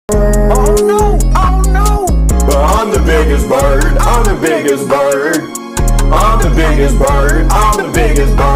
Oh no, oh no. I'm the biggest bird, I'm the biggest bird. I'm the biggest bird, I'm the biggest bird.